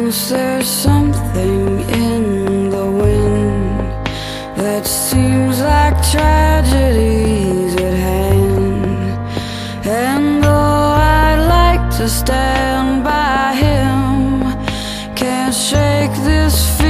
Sometimes there's something in the wind that seems like tragedy's at hand. And though I'd like to stand by him, can't shake this feeling.